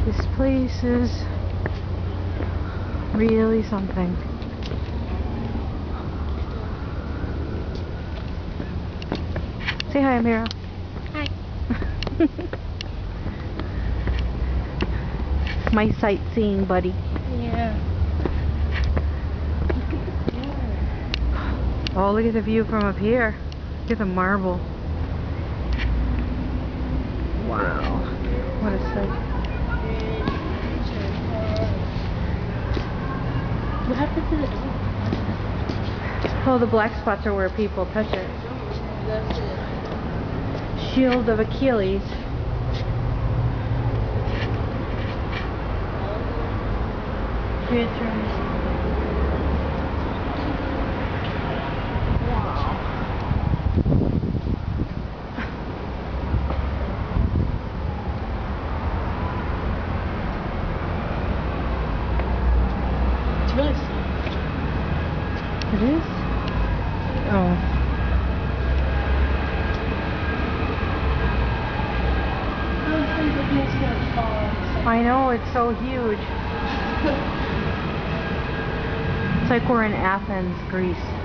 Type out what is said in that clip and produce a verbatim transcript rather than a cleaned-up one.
This place is really something. Say hi, Amira. Hi. My sightseeing buddy. Yeah. Oh, look at the view from up here. Look at the marble. Wow. What a sight. What happened to the door? Oh, the black spots are where people touch it. That's it. Shield of Achilles. Pictures. Wow. It's really small. It is? Oh. I know, it's so huge. It's like we're in Athens, Greece.